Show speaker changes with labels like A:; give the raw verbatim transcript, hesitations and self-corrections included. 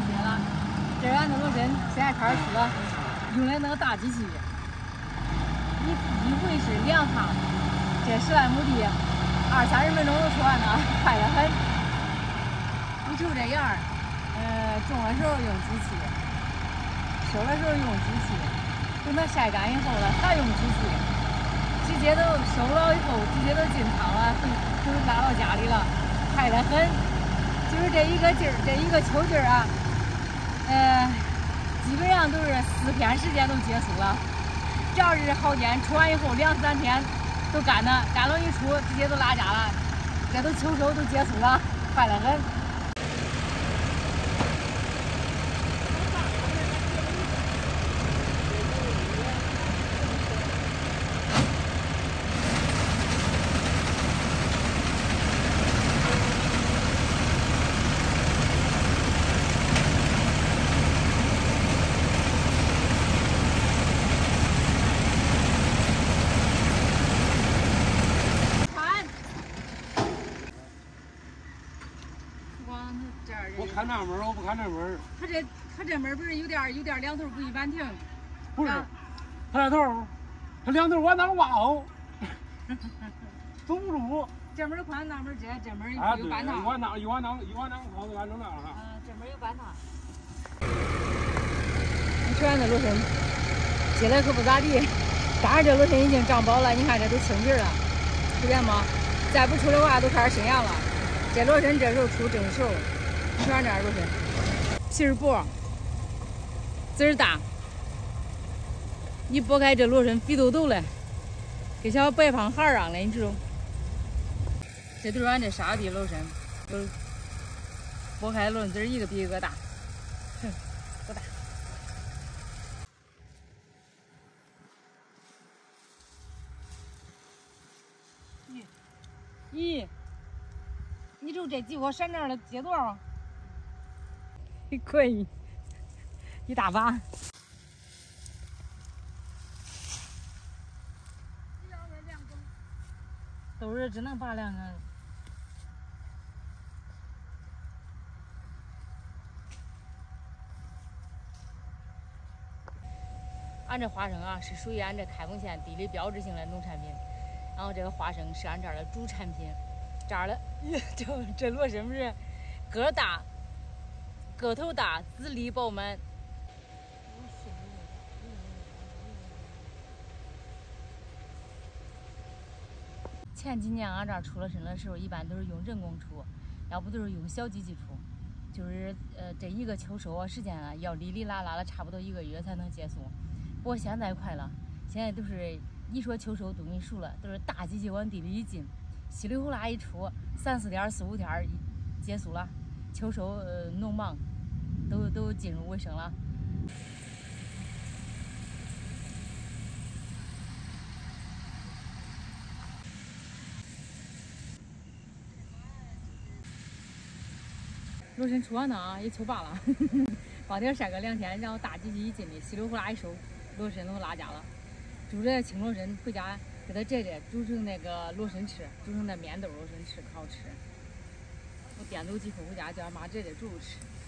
A: 节了。这俺的罗参现在开始出了，用的那个大机器，一一回是两趟，这十来亩地，二三十分钟就出完了，快得很。你瞅这样，呃，种的时候用机器，收的时候用机器，等它晒干以后了还用机器，直接都收了以后直接都进仓了，都拉到家里了，快得很。就是这一个劲儿，这一个秋劲儿啊，呃，基本上都是四天时间都结束了。只要是好天出完以后，两三天都干了，干了一出直接都拉家了，这都秋收都结束了，快得很。
B: 我看那门，我不看那门。
A: 他这他这门不是有点有点两头不一般停？
B: 不是，他这头，他两头往哪挖哦？走不住。
A: 这门宽，那门窄，这门
B: 啊，
A: 有半趟。
B: 一往那，一往那，一往那跑就按成那样了。
A: 啊，这门有半趟。你说俺这罗参结的可不咋地，但是这罗参已经长苞了，你看这都青皮了，看见吗？再不出的话都开始生芽了。这罗参这时候出正熟。你看这罗参，皮儿薄，籽儿大，一剥开这罗参肥豆豆的，跟小白胖孩儿样的，你知道？这都是俺这沙地罗参，都剥开罗参籽一个比一个大，哼，多大！咦咦，你瞅这几窝闪亮的结多少？可以，一大把。都是只能拔两根。俺这花生啊，是属于俺这开封县地理标志性的农产品。然后这个花生是俺这儿的主产品。这儿的，这这罗参不是个大。个头大，籽粒饱满。前几年俺这儿出了参的时候，一般都是用人工出，要不都是用小机器出。就是呃，这一个秋收啊，时间啊，要哩哩啦啦的，差不多一个月才能结束。不过现在快了，现在都是一说秋收，东西熟了，都是大机器往地里一进，稀里呼啦一出，三四天、四五天结束了。秋收呃，农忙。都都进入尾声了。罗参出完呢，也秋罢了，光天晒个两天，然后大机器一进去，稀里呼啦一收，罗参都拉家了。煮这青罗参回家给它摘摘，煮成那个罗参吃，煮成那面豆罗参吃，可好吃。我颠走几口回家叫俺妈摘摘煮着吃。